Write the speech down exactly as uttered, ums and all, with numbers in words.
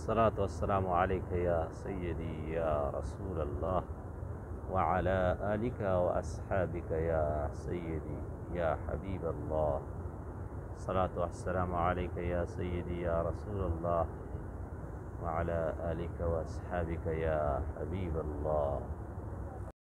الصلاة والسلام عليك يا سيدي يا رسول الله وعلى آلك وأصحابك يا سيدي يا حبيب الله. الصلاة والسلام عليك يا سيدي يا رسول الله وعلى آلك وأصحابك يا حبيب الله.